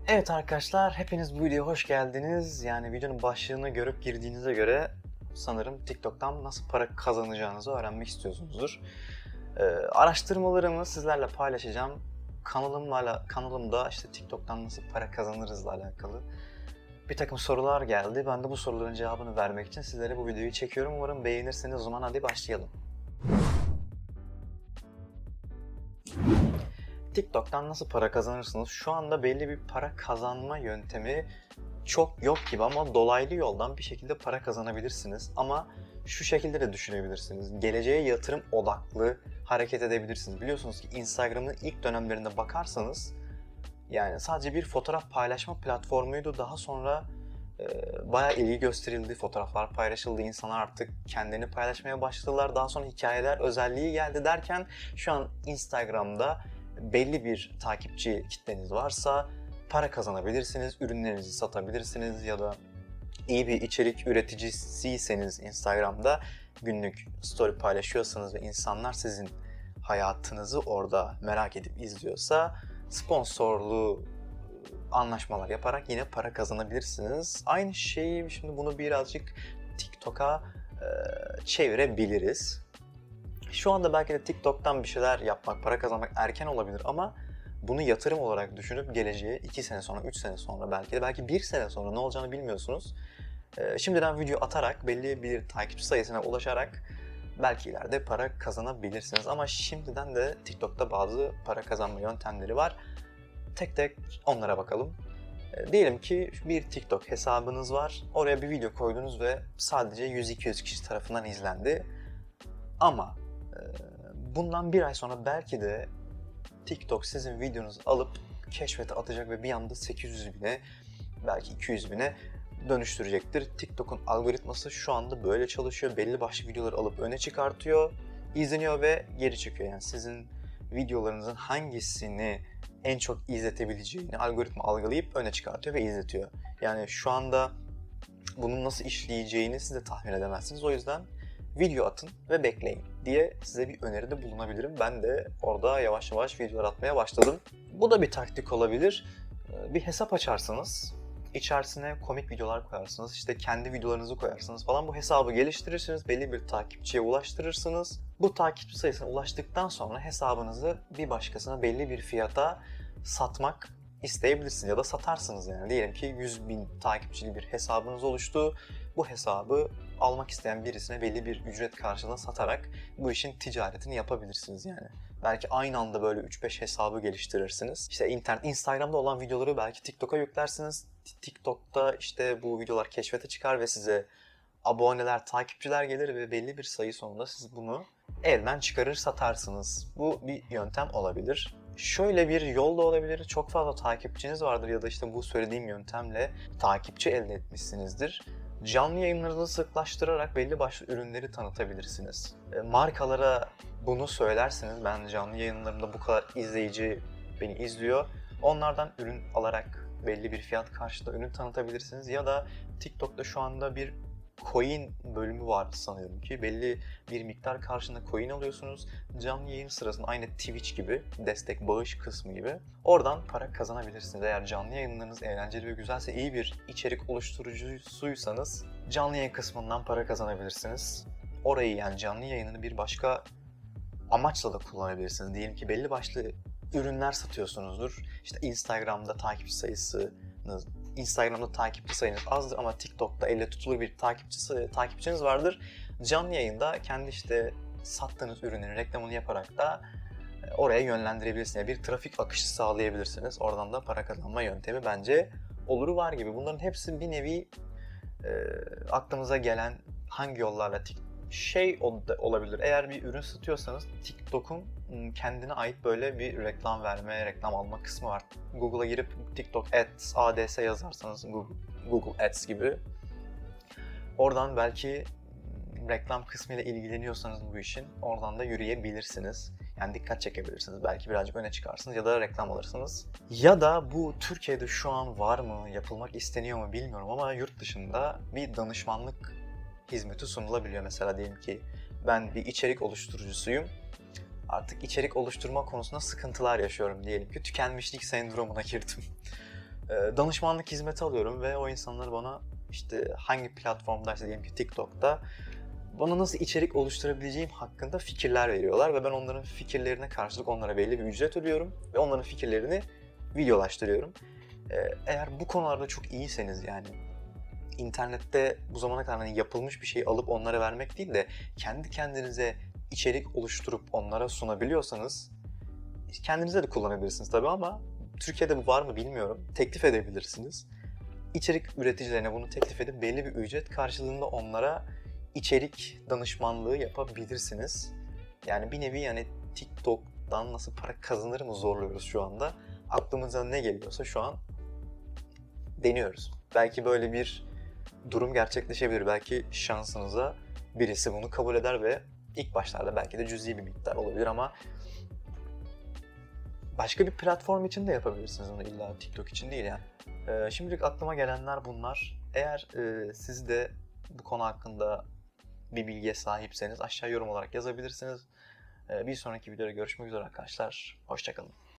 Evet arkadaşlar, hepiniz bu videoya hoş geldiniz. Yani videonun başlığını görüp girdiğinize göre sanırım TikTok'tan nasıl para kazanacağınızı öğrenmek istiyorsunuzdur. Araştırmalarımı sizlerle paylaşacağım. Kanalımda işte TikTok'tan nasıl para kazanırızla alakalı bir takım sorular geldi. Ben de bu soruların cevabını vermek için sizlere bu videoyu çekiyorum. Umarım beğenirsiniz. O zaman hadi başlayalım. TikTok'tan nasıl para kazanırsınız? Şu anda belli bir para kazanma yöntemi çok yok gibi ama dolaylı yoldan bir şekilde para kazanabilirsiniz. Ama şu şekilde de düşünebilirsiniz. Geleceğe yatırım odaklı hareket edebilirsiniz. Biliyorsunuz ki Instagram'ın ilk dönemlerinde bakarsanız yani sadece bir fotoğraf paylaşma platformuydu. Daha sonra bayağı ilgi gösterildi, fotoğraflar paylaşıldı, insanlar artık kendini paylaşmaya başladılar. Daha sonra hikayeler özelliği geldi derken şu an Instagram'da belli bir takipçi kitleniz varsa para kazanabilirsiniz, ürünlerinizi satabilirsiniz ya da iyi bir içerik üreticisiyseniz Instagram'da günlük story paylaşıyorsanız ve insanlar sizin hayatınızı orada merak edip izliyorsa sponsorlu anlaşmalar yaparak yine para kazanabilirsiniz. Aynı şeyi şimdi bunu birazcık TikTok'a çevirebiliriz. Şu anda belki de TikTok'tan bir şeyler yapmak, para kazanmak erken olabilir ama bunu yatırım olarak düşünüp geleceğe 2 sene sonra, 3 sene sonra belki 1 sene sonra ne olacağını bilmiyorsunuz. Şimdiden video atarak, belli bir takipçi sayısına ulaşarak belki ileride para kazanabilirsiniz. Ama şimdiden de TikTok'ta bazı para kazanma yöntemleri var. Tek tek onlara bakalım. Diyelim ki bir TikTok hesabınız var. Oraya bir video koydunuz ve sadece 100-200 kişi tarafından izlendi. Ama bundan bir ay sonra belki de TikTok sizin videonuzu alıp keşfete atacak ve bir anda 800 bine, belki 200 bine dönüştürecektir. TikTok'un algoritması şu anda böyle çalışıyor. Belli başlı videoları alıp öne çıkartıyor, izleniyor ve geri çıkıyor. Yani sizin videolarınızın hangisini en çok izletebileceğini algoritma algılayıp öne çıkartıyor ve izletiyor. Yani şu anda bunun nasıl işleyeceğini siz de tahmin edemezsiniz. O yüzden video atın ve bekleyin diye size bir öneride bulunabilirim. Ben de orada yavaş yavaş videolar atmaya başladım. Bu da bir taktik olabilir. Bir hesap açarsınız. İçerisine komik videolar koyarsınız, işte kendi videolarınızı koyarsınız falan. Bu hesabı geliştirirsiniz, belli bir takipçiye ulaştırırsınız. Bu takipçi sayısına ulaştıktan sonra hesabınızı bir başkasına belli bir fiyata satmak isteyebilirsiniz ya da satarsınız yani. Diyelim ki 100.000 takipçili bir hesabınız oluştu. Bu hesabı almak isteyen birisine belli bir ücret karşılığında satarak bu işin ticaretini yapabilirsiniz yani. Belki aynı anda böyle 3-5 hesabı geliştirirsiniz. İşte Instagram'da olan videoları belki TikTok'a yüklersiniz. TikTok'ta işte bu videolar keşfete çıkar ve size aboneler, takipçiler gelir ve belli bir sayı sonunda siz bunu elden çıkarır satarsınız. Bu bir yöntem olabilir. Şöyle bir yol da olabilir. Çok fazla takipçiniz vardır ya da işte bu söylediğim yöntemle takipçi elde etmişsinizdir. Canlı yayınlarınızı sıklaştırarak belli başlı ürünleri tanıtabilirsiniz. Markalara bunu söylersiniz. Ben canlı yayınlarımda bu kadar izleyici beni izliyor. Onlardan ürün alarak belli bir fiyat karşılığında ürün tanıtabilirsiniz. Ya da TikTok'ta şu anda bir coin bölümü var sanıyorum ki. Belli bir miktar karşılığında coin alıyorsunuz. Canlı yayın sırasında aynı Twitch gibi destek bağış kısmı gibi. Oradan para kazanabilirsiniz. Eğer canlı yayınlarınız eğlenceli ve güzelse, iyi bir içerik oluşturucusuysanız canlı yayın kısmından para kazanabilirsiniz. Orayı, yani canlı yayınını bir başka amaçla da kullanabilirsiniz. Diyelim ki belli başlı ürünler satıyorsunuzdur. İşte Instagram'da takipçi sayınız azdır ama TikTok'ta elle tutulur bir takipçiniz vardır. Canlı yayında kendi işte sattığınız ürünün reklamını yaparak da oraya yönlendirebilirsiniz. Yani bir trafik akışı sağlayabilirsiniz. Oradan da para kazanma yöntemi bence oluru var gibi. Bunların hepsi bir nevi aklınıza gelen hangi yollarla olabilir. Eğer bir ürün satıyorsanız TikTok'un kendine ait böyle bir reklam alma kısmı var. Google'a girip TikTok Ads yazarsanız, Google Ads gibi, oradan belki reklam kısmıyla ilgileniyorsanız bu işin, oradan da yürüyebilirsiniz. Yani dikkat çekebilirsiniz. Belki birazcık öne çıkarsınız ya da reklam alırsınız. Ya da bu Türkiye'de şu an var mı, yapılmak isteniyor mu bilmiyorum ama yurt dışında bir danışmanlık hizmeti sunulabiliyor. Mesela diyelim ki ben bir içerik oluşturucusuyum. Artık içerik oluşturma konusunda sıkıntılar yaşıyorum diyelim ki. Tükenmişlik sendromuna girdim. Danışmanlık hizmeti alıyorum ve o insanlar bana işte hangi platformdaysa, diyelim ki TikTok'ta, bana nasıl içerik oluşturabileceğim hakkında fikirler veriyorlar ve ben onların fikirlerine karşılık onlara belli bir ücret ödüyorum ve onların fikirlerini videolaştırıyorum. Eğer bu konularda çok iyiyseniz, yani internette bu zamana kadar hani yapılmış bir şeyi alıp onlara vermek değil de kendi kendinize içerik oluşturup onlara sunabiliyorsanız, kendinize de kullanabilirsiniz tabii ama Türkiye'de bu var mı bilmiyorum. Teklif edebilirsiniz. İçerik üreticilerine bunu teklif edip belli bir ücret karşılığında onlara içerik danışmanlığı yapabilirsiniz. Yani bir nevi, yani TikTok'tan nasıl para kazanır mı zorluyoruz şu anda. Aklımıza ne geliyorsa şu an deniyoruz. Belki böyle bir durum gerçekleşebilir. Belki şansınıza birisi bunu kabul eder ve ilk başlarda belki de cüzi bir miktar olabilir ama başka bir platform için de yapabilirsiniz bunu, illa TikTok için değil yani. Şimdilik aklıma gelenler bunlar. Eğer siz de bu konu hakkında bir bilgiye sahipseniz aşağı yorum olarak yazabilirsiniz. Bir sonraki videoda görüşmek üzere arkadaşlar. Hoşça kalın.